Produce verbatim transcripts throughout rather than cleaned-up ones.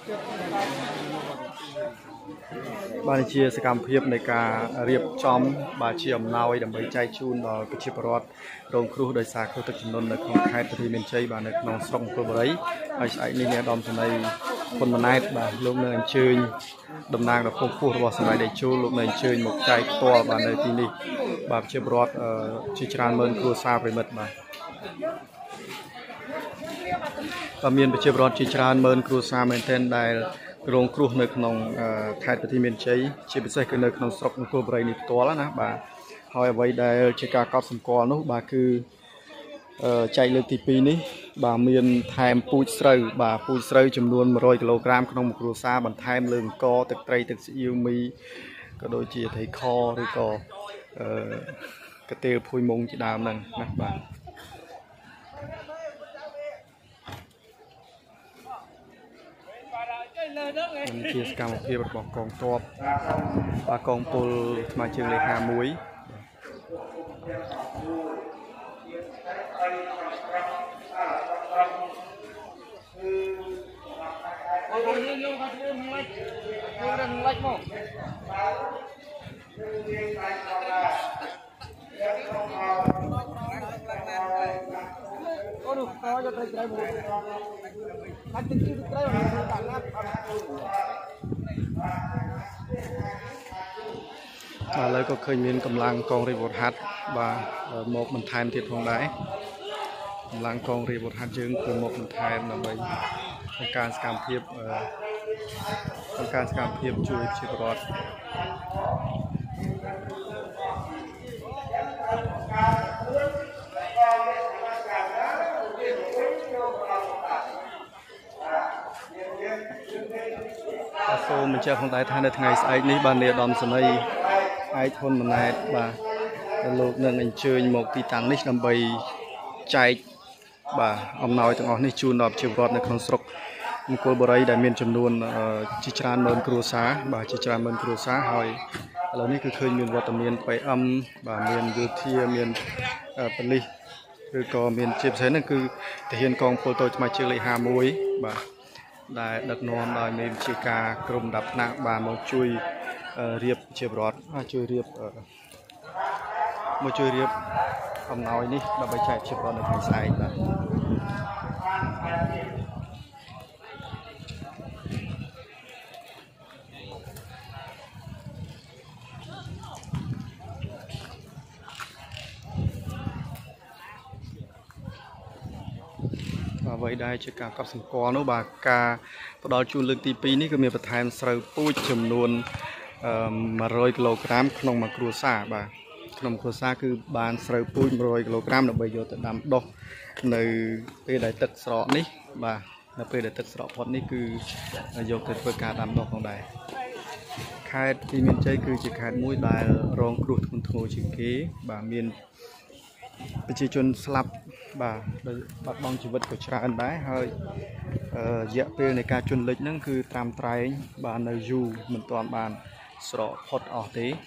បានជាសកម្មភាពនៃការរៀបចំបាទជាអំណោយដើម្បីចែកជូនដល់ប្រជាពលរដ្ឋរងគ្រោះដោយសារគ្រោះទឹកជំនន់នៅក្នុងខេត្តព្រះមានជ័យបាទនៅក្នុងស្រុកអង្គរបុរីហើយស្អែកនេះអ្នកឧត្តមសេនីយ៍ហ៊ុនម៉ាណែតបាទលោកនឹងអញ្ជើញតំណាងដល់ភូមិខ្ពស់របស់សម្ដេចតេជោលោកនឹងអញ្ជើញមកចែកផ្ទាល់បាទនៅទីនេះបាទប្រជាពលរដ្ឋជាច្រើនម៉ឺនគ្រួសារប្រិមិត្តបាទក៏មានប្រជាពលរដ្ឋជាច្រើនម៉ឺនគ្រួសារមែនទែនដែលរងគ្រោះនៅក្នុងខេត្តព្រះមានជ័យជាពិសេសគឺនៅក្នុងស្រុកអង្គរបុរីនេះផ្ទាល់ណាបាទហើយអ្វីដែលជាការកត់សម្គាល់នោះបាទគឺចែកលើកទីពីរនេះបាទមានថែមពូជស្រូវបាទពូជស្រូវចំនួនmột trămគីឡូក្រាមក្នុងមួយគ្រួសារបន្ថែមលើអង្ករទឹកត្រីទឹកស៊ីអ៊ីវមីក៏ដូចជាត្រីខឬក៏អឺកាទេលភួយមុងជាដើមហ្នឹងណាបាទជាសកម្មភាពរបស់កងទ័ពបាទកងពលថ្មជើងលេខห้าមួយអូនោះខោយកត្រីត្រីមកបាច់ទឹកទឹកត្រីដាក់ណាត់បាទឥឡូវក៏ឃើញមានកម្លាំងកងរាជវុធហត្ថបាទមកបន្ថែមទៀតផងដែរកម្លាំងកងរាជវុធហត្ថយើងគឺមកបន្ថែមដើម្បីក្នុងការសកម្មភាពក្នុងការសកម្មភាពជួយប្រជាពលរដ្ឋសូមបញ្ជាក់ផងដែរថានៅថ្ងៃស្អែកនេះបាននាយឧត្តមសេនីយ៍ឯកហ៊ុនម៉ាណែតបាទលោកនឹងអញ្ជើញមកទីតាំងនេះដើម្បីចែកបាទអំណោយទាំងអស់នេះជូនដល់ប្រជាពលរដ្ឋនៅក្នុងស្រុកអង្គរបុរីដែលមានចំនួនជាច្រើនម៉ឺនគ្រួសារបាទជាច្រើនម៉ឺនគ្រួសារហើយឥឡូវនេះគឺឃើញមានវត្តមាន พี เอ็ม បាទមានយោធាមានប៉ូលីសឬក៏មានជាពិសេសហ្នឹងគឺទាហានកងពលតូចថ្មជើងលេខห้าមួយបាទដែលដឹកនាំដោយមេវិជាការក្រុមដាប់ថ្នាក់បាទមកជួយរៀបជាប្រវត្តិជួយរៀបមកជួយរៀបអំណោយនេះដើម្បីចែកជាប្រវត្តិនៅថ្ងៃស្អែកបាទអ្វីដែលជាការកត់សម្គាល់នោះបាទការផ្ដល់ជូនលើកទីពីរនេះគឺមានបន្ថែមស្រូវពូជចំនួនmột trămគីឡូក្រាមក្នុងមួយគ្រួសារបាទក្នុងគ្រួសារគឺបានស្រូវពូជmột trămគីឡូក្រាមដើម្បីយកទៅដាំដុះនៅពេលដែលទឹកស្រកនេះបាទនៅពេលដែលទឹកស្រកផុតនេះគឺយកទៅធ្វើការដាំដុះផងដែរខេត្តព្រះមានជ័យគឺជាខេត្តមួយដែលរងគ្រោះធ្ងន់ធ្ងរជាងគេបាទមានប្រជាជនស្លាប់បាទបាត់បង់ជីវិតក៏ច្រើនដែរហើយរយៈពេលនៃការជន់លិចហ្នឹងគឺត្រាំត្រែងបាទនៅយូរមិនទាន់បានស្រកផុតអស់ទេ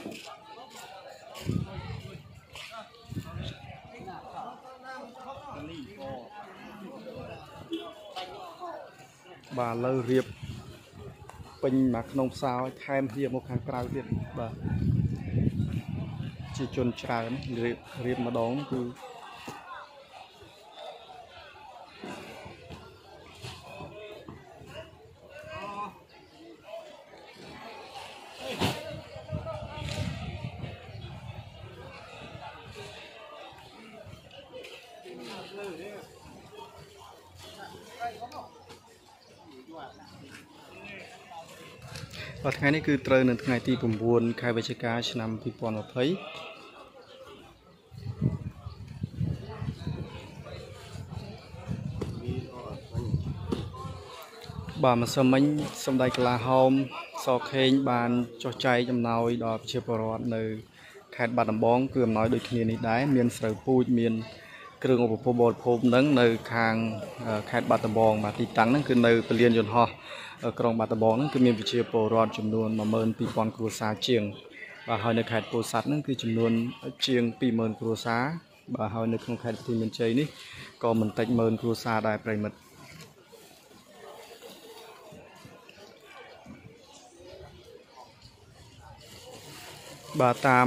បាទលើរៀបពេញមកក្នុងផ្សារឲ្យថែមហៀមកខាងក្រៅទៀតបាទជាជនច្រើនរៀបរៀបម្ដងគឺបាទថ្ងៃនេះគឺត្រូវនៅថ្ងៃទីchínខែវិច្ឆិកាឆ្នាំពីរពាន់ยี่สิบបាទម្សិលមិញសម្ដេចកលាហោមសខេងបានចុះចែកអំណោយដល់ប្រជាពលរដ្ឋនៅខេត្តបាត់ដំបងគឺអំណោយដូចគ្នានេះដែរមានស្រូវពូជមានគ្រឿងឧបភោគបរិភោគហ្នឹងនៅខាងខេត្តបាត់ដំបងបាទទីតាំងហ្នឹងគឺនៅពលានយន្តហោះក្រុងបាត់ដំបងហ្នឹងគឺមានប្រជាពលរដ្ឋចំនួនmột nghìn hai trămគ្រួសារជាងបាទហើយនៅខេត្តពោធិ៍សាត់ហ្នឹងគឺចំនួនជាងtwo nghìnគ្រួសារបាទហើយនៅក្នុងខេត្តព្រះមានជ័យនេះក៏មិនតិចម៉ឺនគ្រួសារដែរប្រិមិត្តបាទតាម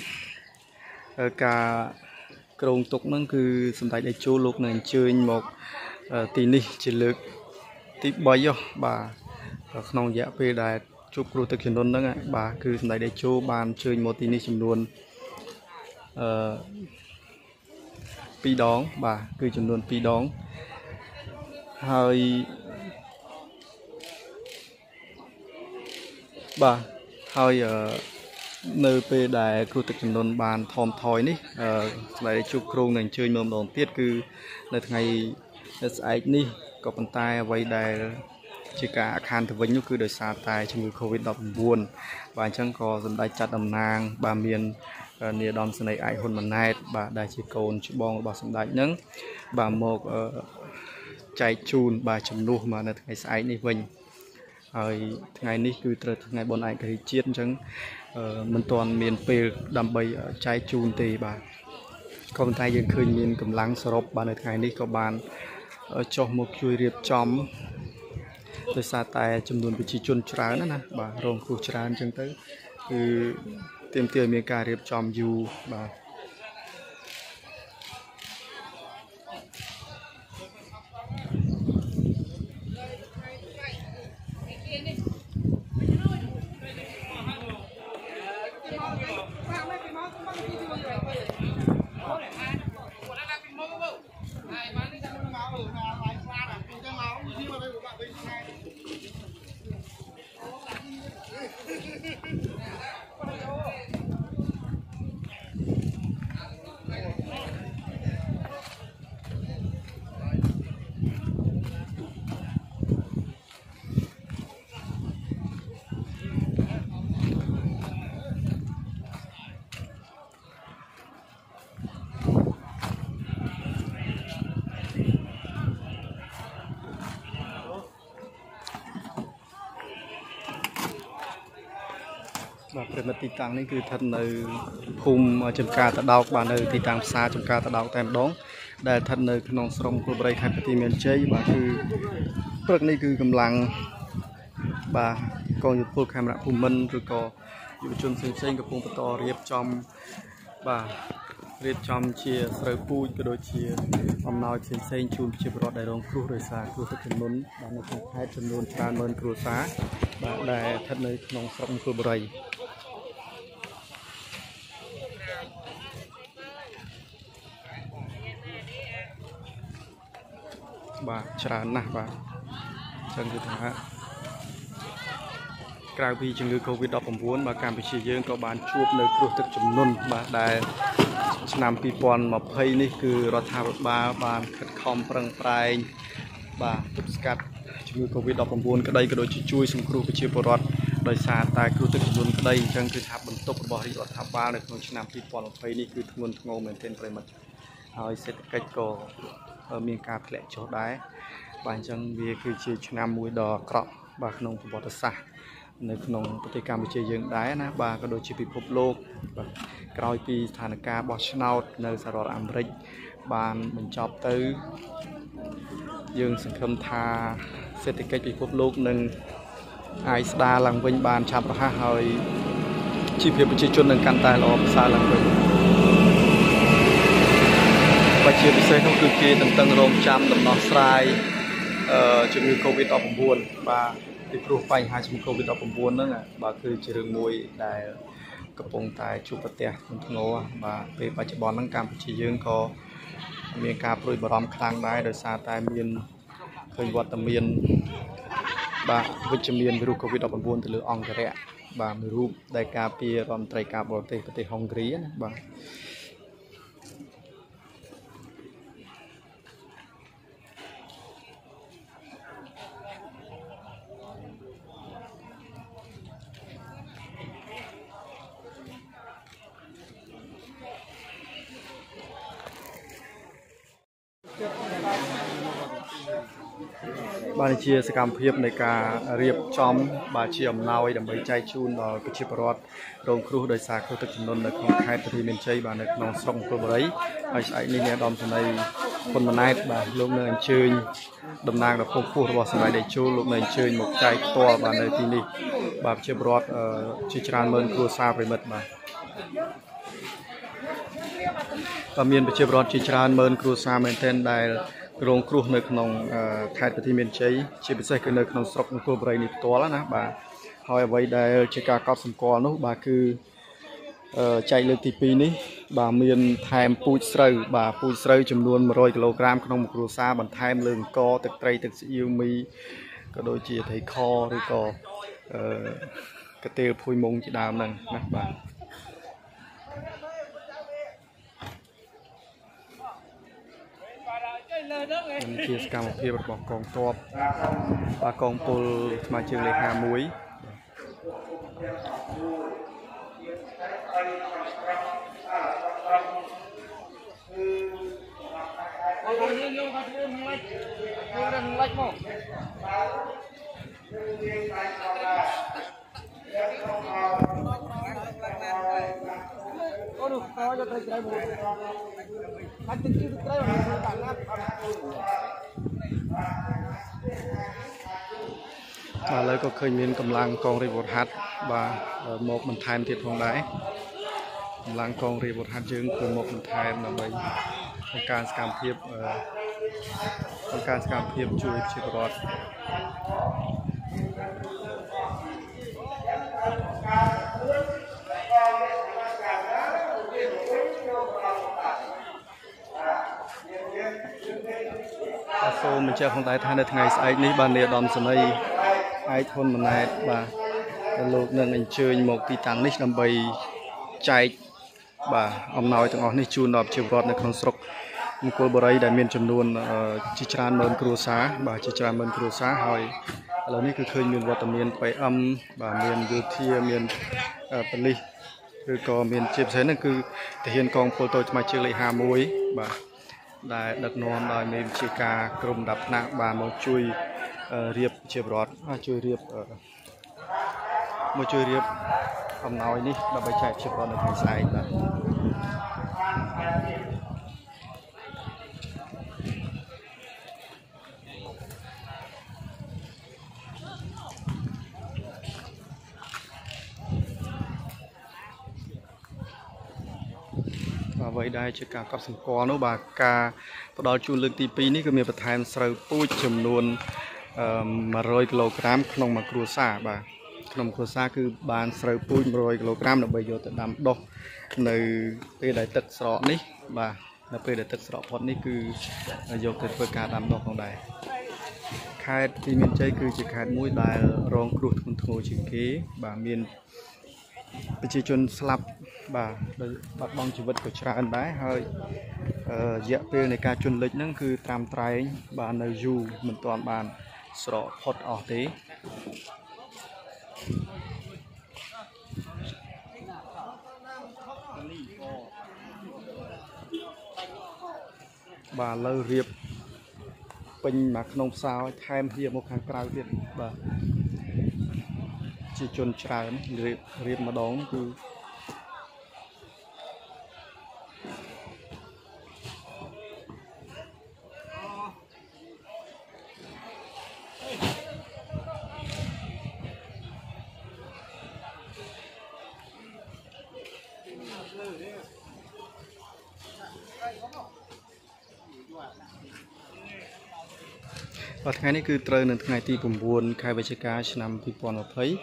ការក្រងទុកហ្នឹងគឺសម្ដេចតេជោលោកនឹងអញ្ជើញមកទីនេះជាលើកទីបីបាទក្នុងរយៈពេលដែលជួបគ្រោះទឹកជំនន់ហ្នឹងបាទគឺសម្ដេចតេជោបានអញ្ជើញមកទីនេះចំនួនអឺពីរដងបាទគឺចំនួនពីរដងហើយបាទហើយនៅពេលដែលគ្រោះទឹកជំនន់បានថមថយនេះសម្រាប់ជួបគ្រងនឹងអញ្ជើញមកម្ដងទៀតគឺនៅថ្ងៃស្អែកនេះក៏ប៉ុន្តែអ្វីដែលជាការអាខានទៅវិញនោះគឺដោយសារតែជំងឺ Covid ដប់ប្រាំបួន បាទអញ្ចឹងក៏សម្ដេចចាត់តំណាងបាទមាននាយឧត្តមសេនីយ៍ឯកហ៊ុនម៉ាណែតបាទដែលជាកូនច្បងរបស់សម្ដេចហ្នឹងបាទមកចែកជូនបាទជំនួសមកនៅថ្ងៃស្អែកនេះវិញហើយថ្ងៃនេះគឺត្រូវថ្ងៃបុណ្យឯករាជ្យជាតិអញ្ចឹងមិនទាន់មានពេលដើម្បីចែកជូនទេបាទក៏ប៉ុន្តែយើងឃើញមានកម្លាំងសរុបបាទនៅថ្ងៃនេះក៏បានចុះមកជួយរៀបចំដោយសារតែចំនួនប្រជាជនច្រើនណាបាទរងគ្រោះច្រើនអញ្ចឹងទៅគឺទាមទារឲ្យមានការរៀបចំយូរបាទបាទប្រិមិត្តទីតាំងនេះគឺស្ថិតនៅភូមិចំការតដោកបាទនៅទីតាំងផ្សារចំការតដោកតែម្ដងដែលស្ថិតនៅក្នុងស្រុកគល់បរិយខេត្តបន្ទាយមានជ័យបាទគឺព្រឹកនេះគឺកម្លាំងបាទកងយោធពលខេមរៈភូមិន្ទឬក៏យុវជនផ្សេងៗកំពុងបន្តរៀបចំបាទរៀបចំជាស្រូវពូជក៏ដូចជាអំណោយផ្សេងៗជូនប្រជាពលរដ្ឋដែលរងគ្រោះដោយសារគ្រោះទឹកជំនន់បាទនៅក្នុងខេត្តចំនួនច្រើនម៉ឺនគ្រួសារបាទដែលស្ថិតនៅក្នុងស្រុកគល់បរិយបាទច្រើនណាស់បាទអញ្ចឹងគឺថាក្រៅពីជំងឺ Covid ដប់ប្រាំបួន បាទកម្ពុជាយើងក៏បានជួបនៅគ្រោះទឹកជំនន់បាទដែលឆ្នាំពីរពាន់ម្ភៃនេះគឺរដ្ឋាភិបាលបានខិតខំប្រឹងប្រែងបាទទប់ស្កាត់ជំងឺ Covid ដប់ប្រាំបួន ក្តីក៏ដូចជាជួយសង្គ្រោះប្រជាពលរដ្ឋដោយសារតែគ្រោះទឹកជំនន់ក្តីអញ្ចឹងគឺថាបន្ទុករបស់រាជរដ្ឋាភិបាលនៅក្នុងឆ្នាំពីរពាន់ម្ភៃនេះគឺធ្ងន់ធ្ងរមែនទែនប្រិមិត្តហើយសេដ្ឋកិច្ចក៏មានការធ្លាក់ចុះដែរបាទអញ្ចឹងវាគឺជាឆ្នាំមួយដ៏អាក្រក់បាទក្នុងប្រវត្តិសាស្ត្រនៅក្នុងប្រទេសកម្ពុជាយើងដែរណាបាទក៏ដូចជាពិភពលោកបាទក្រោយពីស្ថានភាពបោះឆ្នោតនៅសហរដ្ឋអាមេរិកបានបញ្ចប់ទៅយើងសង្ឃឹមថាសេដ្ឋកិច្ចពិភពលោកនឹងអាចស្ដារឡើងវិញបានឆាប់រហ័សហើយជីវភាពប្រជាជននឹងកាន់តែល្អប្រសើរឡើងវិញបាទជាពិសេសនោះគឺគេតន្ទឹងរង់ចាំដំណោះស្រាយជំងឺ Covid ដប់ប្រាំបួន បាទពីព្រោះបញ្ហាជំងឺ Covid ដប់ប្រាំបួន ហ្នឹងបាទគឺជារឿងមួយដែលកំពុងតែជួបប្រទះធ្ងន់ធ្ងរបាទពេលបច្ចុប្បន្នហ្នឹងកម្ពុជាយើងក៏មានការព្រួយបារម្ភខ្លាំងដែរដោយសារតែមានឃើញវត្តមានបាទវិជ្ជមានវីរុស Covid ដប់ប្រាំបួន ទៅលើអង្គរៈបាទមួយរូបដែលការពាររដ្ឋមន្ត្រីការបរទេសប្រទេសហុងគ្រីណាបាទបាទជាសកម្មភាពនៃការរៀបចំបាទជាអំណោយដើម្បីចែកជូនដល់ប្រជាពលរដ្ឋរងគ្រោះដោយសារគ្រោះទឹកជំនន់នៅក្នុងខេត្តបន្ទាយមានជ័យបាទនៅក្នុងស្រុកគល់បរិយហើយស្អែកនេះនាយឧត្តមសេនីយ៍ហ៊ុនម៉ាណែតបាទលោកនៅអញ្ជើញតំណាងដល់ភូមិរបស់សម្ដេចតេជោលោកនៅអញ្ជើញមកចែកផ្ទាល់បាទនៅទីនេះបាទប្រជាពលរដ្ឋជាច្រើនម៉ឺនគ្រួសារប្រិមិត្តបាទก็มีประชาชนจีจานเมินครูซาเมนเทนได้โรงครูในขนมไทยปฏิเมียนใช้ชีวิตใช้คือในขนมสกในครัวบริณิตัวแล้วนะบ่าเอาไว้ได้เชิกากอบสมกรนู้บ่าคือใจเลือกที่ปีนี้บ่าเมียนไทม์ปูเสร์บ่าปูเสร์จำนวนมร้อยกิโลกรัมขนมครูซาบันไทม์เลืองกอตึกไตรตึกซีอิวมีก็โดยจีไทยคอหรือก็กระเตียพุยมงจีดามนั่นนะบ่ามันเกี่ยวกับการเพียบบอกกองตัวปากองปูมาเชิงเลขามุ้ยมาเลยก็เคยมีกำลังกองรีบทฮัตบ่าหมกมันไทม์ที่ทองได้กำลังกองรีบทฮัตจึงคือหมกมันไทม์นำไปในการสกัดเพียบในการสกัดเพียบช่วยชีวิตรอดโซมันเจ้าของไต้ท่านในไงไอ้นี้บานเนียดอมสมัยไอ้ทนมันแน่บ่าโลกนั่งอันเชิญหมกตีตังนิชนำไปใจบ่าอมน้อยตั้งออกนี่จูนดอกชีวรอดในคอนสตรักมกุลบริได้มีจำนวนจิจารเมินครูซาบ่าจิจารเมินครูซาหอยเหล่านี้คือเคยมีวัตเมียนไปอัมบ่าเมียนยูเทียเมียนปลีคือก็เมียนเจ็บใช้นั่นคือแต่เห็นกองโพลโตมาเชื่อเลยหามวยบ่าได้ดักนอนได้มีชีกากรมดับหนักบ่ามาช่วยเรียบเชียบรอดช่วยเรียบมาช่วยเรียบคำน้อยนี่เราไปใช้เชียบรอดในทางซ้ายนะไว้ได้เชิกากับสังกรนบากาพอดอจูนเลือกตีปีนี้ก็มีประธานสระปูจำนวนมาร้อยกิโลกรัมขนมมาครัวซาบ่าขนมครัวซาคือบานสระปูมาร้อยกิโลกรัมเราไปโยตดำดอกในเปรย์ได้ตึกสระนี้บ่าในเปรย์ได้ตึกสระพอดนี่คือโยตเพื่อการดำดอกของใดคายที่มีใจคือจะขาดมุ้ยได้รองครูทุนโทชิเกบ่ามีนประชาชนสลับบ่าบัดบองชีวิตของชาวอันได้เฮ้ยเยอะเป็นในการจนเล็กนั่นคือตามไตรบ่าในยูเหมือนตอนบ้านสระพอดออกตีบ่าเลื่อยเรียบเป็นหมักนมสาวแทนเฮียโมขังกลางเรียบบ่าจีจนชราเรียบเรียบมาดองคือว่าทั้งนี้คือเตรนทั้งไงที่ผมบวนคายวิชาการชนำพิพรณ์เพย์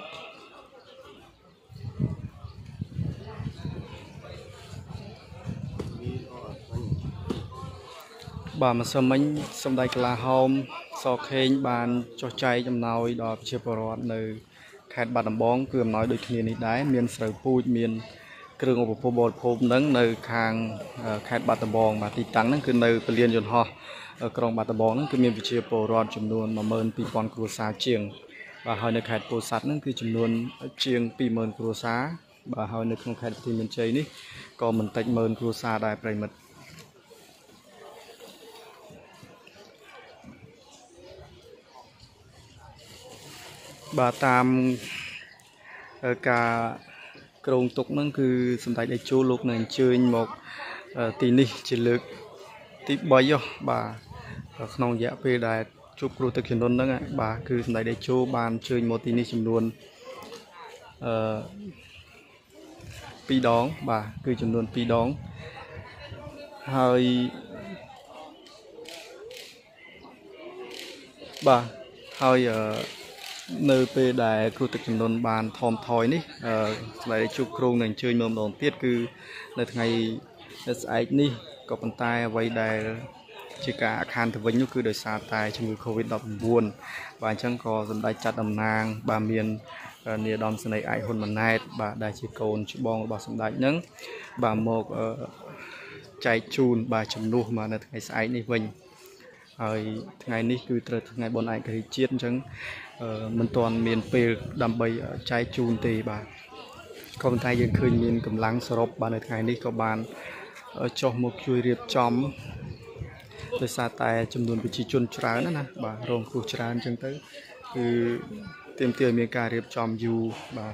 บ่ามาสมัยสมัยกลาโฮมสอเคงบานจอใจจำนายดอกเชียบรอดในแคดบัดดำบ้องเกือบน้อยโดยที่นี้ได้เมียนเสือพูดเมียนเครื่องอุปโภคบริโภคนั้นในคางแคดบัดดำบ้องมาติดตั้งนั่นคือในเปลี่ยนยนต์ห่อกรองบัตรบองนั่นคือมีวิเชียโปรอดจำนวนมาเมินปีปอนครัวซาเชียงบ่าเฮาในแคดโปรสัตนั่นคือจำนวนเชียงปีเมินครัวซาบ่าเฮาในของแคดที่มันเชยนี่ก็มันติดเมินครัวซาได้ประมาณบ่าตามการกรงตกนั่นคือสมัยได้จูลูกหนึ่งเชยหมกตีนี่จะเลือกที่บ่อยบ่าขนมแยะไปได้ชุบครูตะเคียนนนนั่นไงบ่าคือสมัยได้จูบานเชยโมตีนี่จำนวนปีពីរដងបាទគឺចំនួនពីរដងហើយបាទហើយនៅពេលដែលគ្រូទឹកចំនួនបានថមថយនេះស្ដីជួបគ្រងនឹងអញ្ជើញមកម្ដងទៀតគឺនៅថ្ងៃស្អែកនេះក៏ប៉ុន្តែអ្វីដែលជាការអាខានទៅវិញនោះគឺដោយសារតែជំងឺ Covid ដប់ប្រាំបួន បាទអញ្ចឹងក៏សម្ដេចចាត់តំណាងបាទមាននាយឧត្តមសេនីយ៍ឯកហ៊ុនម៉ាណែតបាទដែលជាកូនច្បងរបស់សម្ដេចហ្នឹងបាទមកចែកជូនបាទជំនួសមកនៅថ្ងៃស្អែកនេះវិញហើយថ្ងៃនេះគឺត្រូវថ្ងៃបុណ្យឯករាជ្យជាតិអញ្ចឹងមិនទាន់មានពេលដើម្បីចែកជូនទេបាទក៏ប៉ុន្តែយើងឃើញមានកម្លាំងសរុបបាទនៅថ្ងៃនេះក៏បានចុះមកជួយរៀបចំដោយសារតែចំនួនប្រជាជនច្រើនណាណាបាទរងគ្រោះច្រើនអញ្ចឹងទៅគឺទាមទារឲ្យមានការរៀបចំយូរបាទ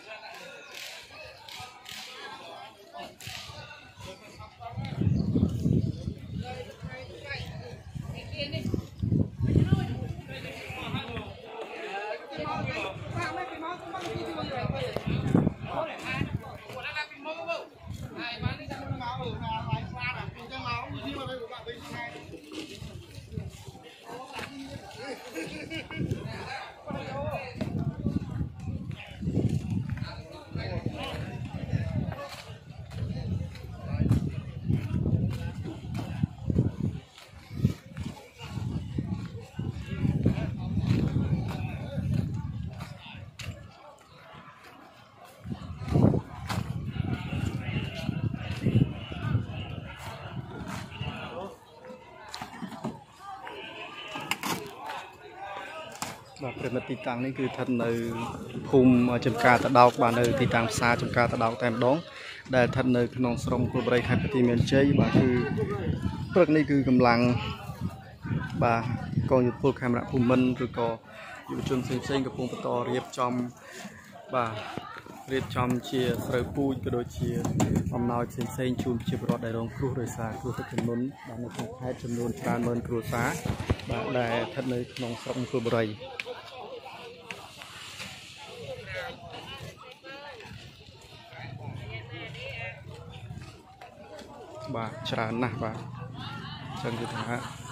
បាទប្រិមិត្តទីតាំងនេះគឺស្ថិតនៅភូមិចំការតដោកបាទនៅទីតាំងផ្សារចំការតដោកតែម្ដងដែលស្ថិតនៅក្នុងស្រុកគល់បរិយខេត្តបន្ទាយមានជ័យបាទគឺព្រឹកនេះគឺកម្លាំងបាទកងយោធពលខេមរៈភូមិន្ទឬក៏យុវជនផ្សេងៗកំពុងបន្តរៀបចំបាទរៀបចំជាស្រូវពូជក៏ដូចជាអំណោយផ្សេងៗជូនប្រជាពលរដ្ឋដែលរងគ្រោះដោយសារគ្រោះទឹកជំនន់បាទនៅក្នុងខេត្តចំនួនច្រើនម៉ឺនគ្រួសារបាទដែលស្ថិតនៅក្នុងស្រុកគល់បរិយបាទច្រើនណាស់បាទអញ្ចឹងគឺថា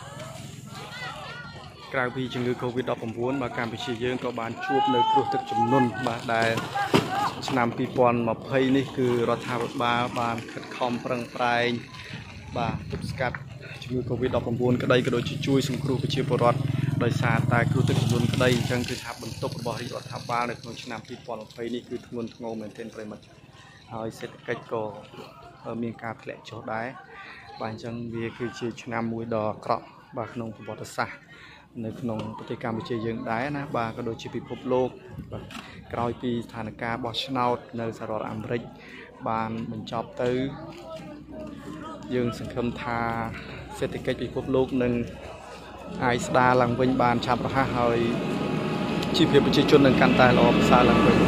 ក្រៅពីជំងឺ Covid ដប់ប្រាំបួន បាទកម្ពុជាយើងក៏បានជួបនៅគ្រោះទឹកជំនន់បាទដែលឆ្នាំពីរពាន់ម្ភៃនេះគឺរដ្ឋាភិបាលបានខិតខំប្រឹងប្រែងបាទទប់ស្កាត់ជំងឺ Covid ដប់ប្រាំបួន ក្តីក៏ដូចជាជួយសង្គ្រោះប្រជាពលរដ្ឋដោយសារតែគ្រោះទឹកជំនន់ក្តីអញ្ចឹងគឺថាបន្ទុករបស់រាជរដ្ឋាភិបាលនៅក្នុងឆ្នាំពីរពាន់ម្ភៃនេះគឺធ្ងន់ធ្ងរមែនទែនប្រិមិត្តហើយសេដ្ឋកិច្ចក៏មានការធ្លាក់ចុះដែរបាទអញ្ចឹងវាគឺជាឆ្នាំមួយដ៏អាក្រក់បាទក្នុងប្រវត្តិសាស្ត្រនៅក្នុងប្រទេសកម្ពុជាយើងដែរណាបាទក៏ដូចជាពិភពលោកបាទក្រោយពីស្ថានភាពបោះឆ្នោតនៅសហរដ្ឋអាមេរិកបានបញ្ចប់ទៅយើងសង្ឃឹមថាសេដ្ឋកិច្ចពិភពលោកនឹងអាចស្ដារឡើងវិញបានឆាប់រហ័សហើយជីវភាពប្រជាជននឹងកាន់តែល្អប្រសើរឡើងវិញ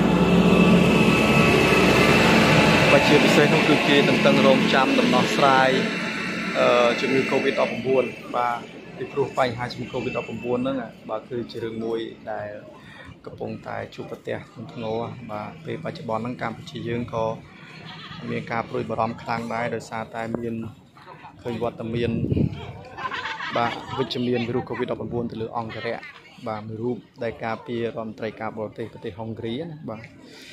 បាទជាពិសេសនោះគឺគេតន្ទឹងរង់ចាំដំណោះស្រាយជំងឺ Covid ដប់ប្រាំបួន បាទពីព្រោះបញ្ហាជំងឺ Covid ដប់ប្រាំបួន ហ្នឹងបាទគឺជារឿងមួយដែលកំពុងតែជួបប្រទះធ្ងន់ធ្ងរបាទពេលបច្ចុប្បន្នហ្នឹងកម្ពុជាយើងក៏មានការព្រួយបារម្ភខ្លាំងដែរដោយសារតែមានឃើញវត្តមានបាទវិជ្ជមានវីរុស Covid ដប់ប្រាំបួន ទៅលើអង្គរៈបាទមួយរូបដែលការពាររដ្ឋមន្ត្រីការបរទេសប្រទេសហុងគ្រីណាបាទ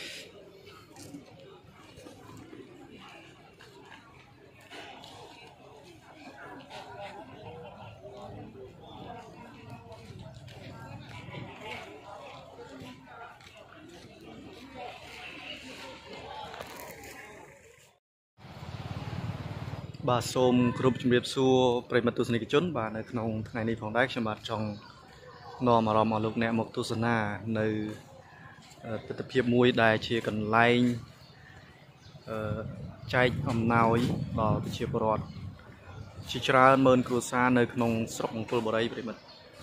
បាទសូមគ្រប់ជំរាបសួរប្រិយមិត្តទស្សនិកជនបាទនៅក្នុងថ្ងៃនេះផងដែរខ្ញុំបាទចង់នាំអារម្មណ៍មកលោកអ្នកមកទស្សនានៅទិដ្ឋភាពមួយដែលជាកន្លែងចែកអំណោយដល់ប្រជាពលរដ្ឋជាច្រើនម៉ឺនគ្រួសារនៅក្នុងស្រុកអង្គរបូរីប្រិយមិត្ត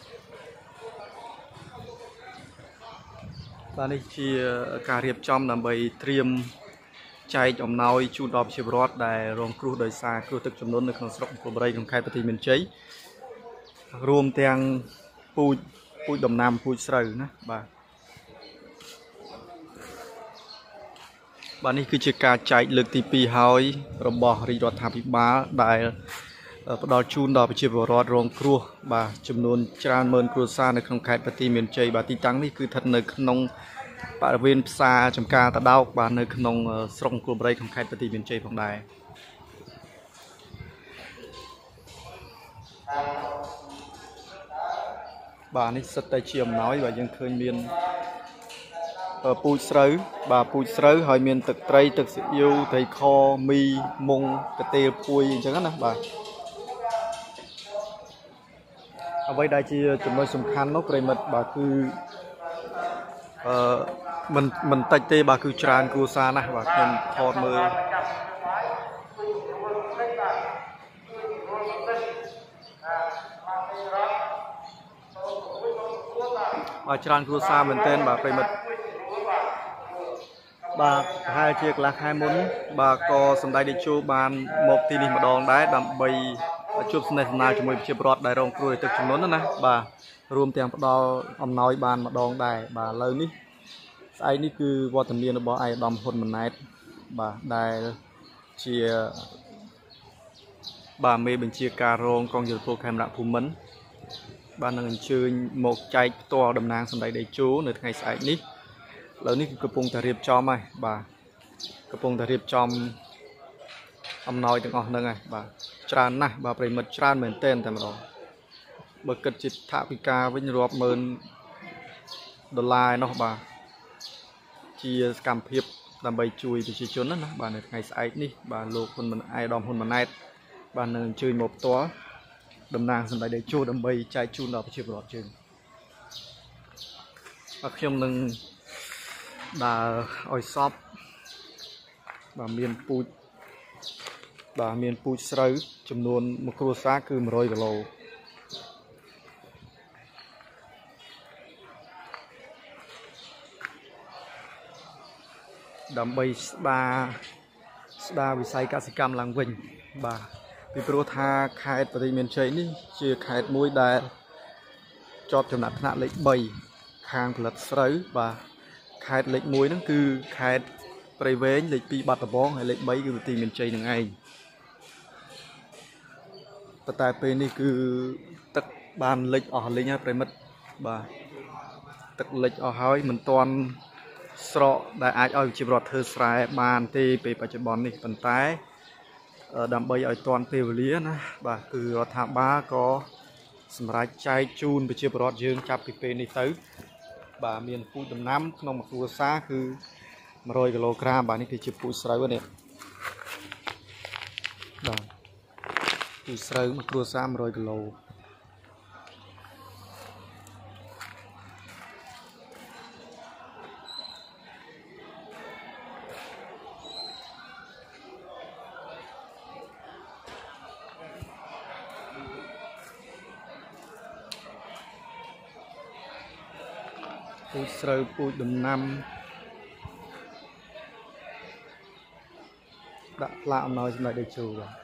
បាទនេះជាការរៀបចំដើម្បីត្រៀមចែកអំណោយជូនដល់ប្រជាពលរដ្ឋដែលរងគ្រោះដោយសារគ្រោះទឹកជំនន់នៅក្នុងស្រុកអង្គរបូរីក្នុងខេត្តបន្ទាយមានជ័យរួមទាំងពូជពូជដំណាំពូជស្រូវណាបាទបាទនេះគឺជាការចែកលើកទីពីរហើយរបស់រាជរដ្ឋាភិបាលដែលផ្ដល់ជូនដល់ប្រជាពលរដ្ឋរងគ្រោះបាទចំនួនច្រើនម៉ឺនគ្រួសារនៅក្នុងខេត្តបន្ទាយមានជ័យបាទទីតាំងនេះគឺស្ថិតនៅក្នុងបរិវេណផ្សារចំការតដោកបាទនៅក្នុងស្រុកអង្គរបុរីក្នុងខេត្តបន្ទាយមានជ័យផងដែរបាទនេះសិតតែជាអំណោយបាទយើងឃើញមានពូជស្រូវបាទពូជស្រូវហើយមានទឹកត្រីទឹកស៊ីអ៊ីវត្រីខមីមុងកាទេលពួយអញ្ចឹងណាបាទអ្វីដែលជាចំណុចសំខាន់នោះប្រិមិត្តបាទគឺអឺមិនមិនតិចទេបាទគឺច្រើនគ្រួសារណាស់បាទខ្ញុំថតមើលបាទច្រើនគ្រួសារមែនទែនបាទប្រិមិត្តបាទប្រហែលជាកន្លះខែមុនបាទក៏សម្ដេចតេជោបានមកទីនេះម្ដងដែរដើម្បីជួបស្នេហ៍ស្នាលជាមួយប្រជាពលរដ្ឋដែលរងគ្រោះទឹកជំនន់ណាបាទរួមទាំងផ្ដល់អំណោយបានម្ដងដែរបាទឥឡូវនេះស្អែកនេះគឺវត្តមានរបស់ឯកឧត្តមហ៊ុនម៉ាណែតបាទដែលជាបាទមេបញ្ជាការរងកងយោធពលខេមរៈភូមិន្ទបាននឹងអញ្ជើញមកចែកផ្ទាល់តំណាងសម្ដេចតេជោនៅថ្ងៃស្អែកនេះឥឡូវនេះគឺកំពុងតែរៀបចំហើយបាទកំពុងតែរៀបចំអំណោយទាំងអស់ហ្នឹងហើយបាទច្រើនណាស់បាទប្រិមិត្តច្រើនមែនទែនតែម្ដងបើគិតជាថវិកាវិញរាប់ម៉ឺនដុល្លារឯណោះបាទជាសកម្មភាពដើម្បីជួយប្រជាជនណាបាទនៅថ្ងៃស្អែកនេះបាទលោកហ៊ុនម៉ាណែតអាយដាមហ៊ុនម៉ាណែតបាននឹងអញ្ជើញមកផ្ទាល់តំណាងសម្ដេចតេជោដើម្បីចែកជូនដល់ប្រជាពលរដ្ឋយើងបាទខ្ញុំនឹងដើរឲ្យសពបាទមានពូជបាទមានពូជស្រូវចំនួនមួយគ្រួសារគឺ100គីឡូដើម្បីស្ដារស្ដារវិស័យកសិកម្មឡើងវិញបាទពីព្រោះថាខេត្តបន្ទាយមានជ័យនេះជាខេត្តមួយដែលជាប់ចំណាត់ថ្នាក់លេខបីខាងផលិតស្រូវបាទខេត្តលេខមួយហ្នឹងគឺខេត្តព្រៃវែងលេខពីរបាត់ដំបងហើយលេខបីគឺបន្ទាយមានជ័យនឹងឯងប៉ុន្តែពេលនេះគឺទឹកបានលិចអស់លិញហើយប្រិមិត្តបាទទឹកលិចអស់ហើយមិនទាន់ស្រកដែលអាចឲ្យជីវរដ្ឋធ្វើស្រែបានទេពេលបច្ចុប្បន្ននេះប៉ុន្តែដើម្បីឲ្យទាន់ពេលវេលាណាបាទគឺរដ្ឋាភិបាលក៏សម្រាប់ចែកជូនប្រជាពលរដ្ឋយើងចាប់ពីពេលនេះទៅបាទមានពូជដំណាំក្នុងមួយគ្រួសារគឺ100គីឡូក្រាមបាទនេះគឺជាពូជស្រូវនេះបាទពូជស្រូវមួយគ្រួសារ100គីឡូពូជស្រូវពូជដំណាំដាក់ផ្លាកអំណោយសម្ដេចតេជោបាទ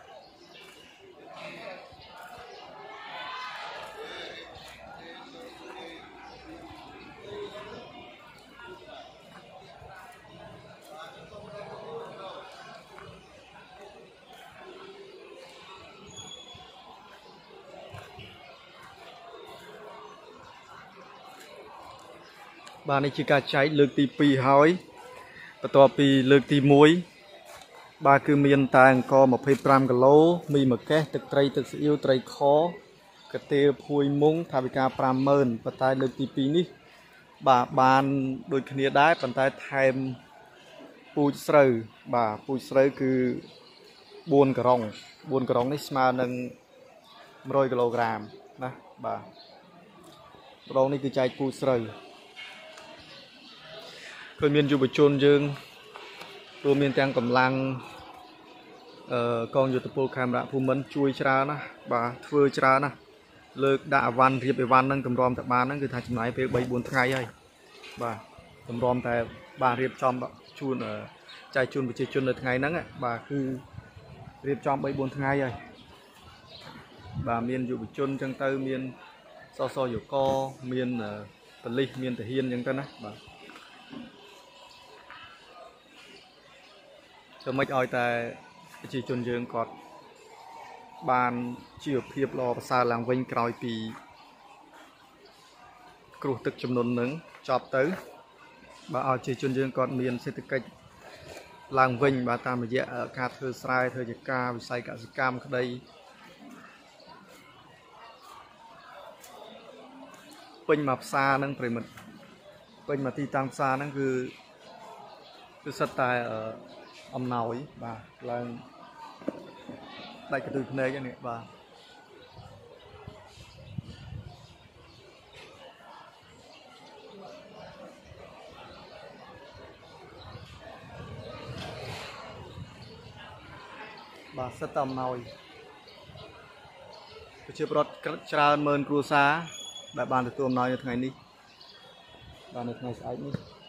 បាទនេះជាការចែកលើកទីពីរហើយបន្ទាប់ពីលើកទីមួយបាទគឺមានតែអង្គ25គីឡូមីមួយកេសទឹកត្រីទឹកស៊ីអ៊ីវត្រីខកាទេលភួយមុងថវិកា50000ប៉ុន្តែលើកទីពីរនេះបាទបានដូចគ្នាដែរប៉ុន្តែថែមពូជស្រូវបាទពូជស្រូវគឺ4ការុង4ការុងនេះស្មើនឹង100គីឡូក្រាមណាបាទម្ដងនេះគឺចែកពូជស្រូវឃើញមានយុវជនយើងរួមមានទាំងកម្លាំងអឺកងយោធពលខេមរៈភូមិន្ទជួយច្រើនណាបាទធ្វើច្រើនណាលើកដាក់អវ៉ាន់រៀបអវ៉ាន់ហ្នឹងតម្រាំតែបានហ្នឹងគឺថាចំណាយពេល3 4ថ្ងៃហើយបាទតម្រាំតែបាទរៀបចំជូនចែកជូនប្រជាជននៅថ្ងៃហ្នឹងបាទគឺរៀបចំ3 4ថ្ងៃហើយបាទមានយុវជនអញ្ចឹងទៅមានសសយកមានប៉ូលីសមានទាហានអញ្ចឹងទៅណាបាទ cho mấy oi tại chỉ chôn dương còn bàn chiều phiệp lo xa làng vinh còi pì cộtตึกจำนวนหนึ่งจอบtới bà ở chỉ chôn dương còn miền sẽ tự cách làng vinh bà ta mà dễ ở ca thơ sai thơ dịch ca say cả dịch cam ở đây pin mập xa nâng phải mình pin mà ti tăng xa nâng cứ cứ sát tài ở âm nào ấy bà là đại cái từ này cho này bà bà sát tầm nào chưa bớt trà mơn cua xa đại bàn được tôm nói như thế này đi bàn được ngày sai đi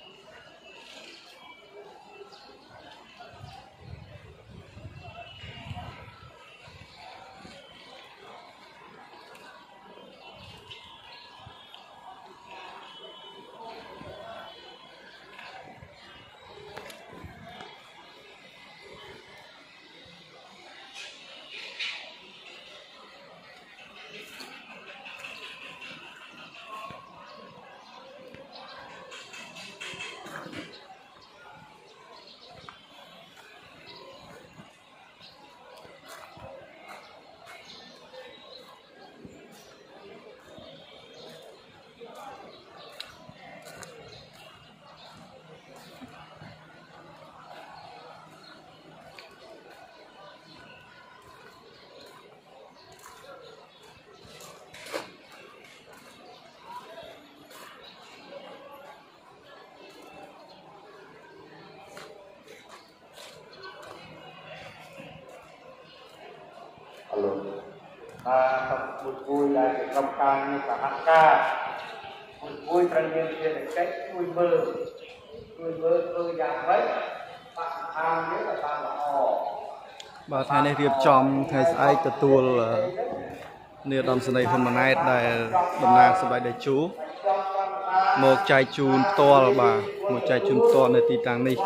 và một vui là cái công ca như cả hát ca một vui thành viên kia là cách vui mơ vui mơ vui dạng mấy bạn tham nhớ là bạn là họ bà thay này điệp chom thay ai tự tuôn là nè đầm sân này hôm nay đại đầm nàng sân bài đại chú một chai chun to là bà một chai chun to này tì tàng đi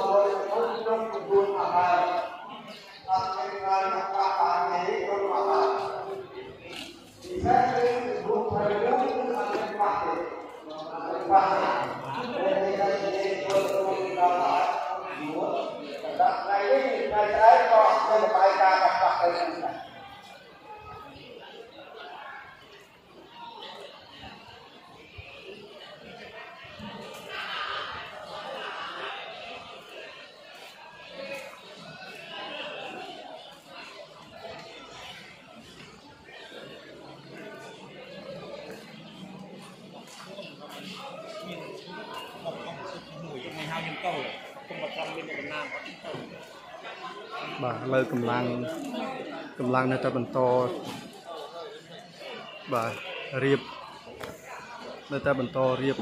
bà lời cầm lang cầm lang nơi ta bần to bà riệp nơi ta bần to riệp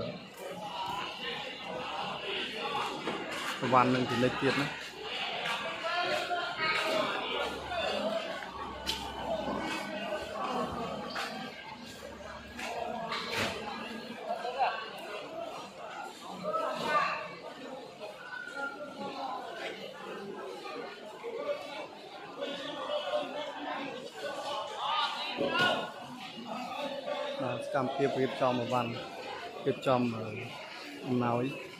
วันหนึ่งถึงได้เกียรตินะกำเพียบเรียบจอมวันเรียบจอมน้อย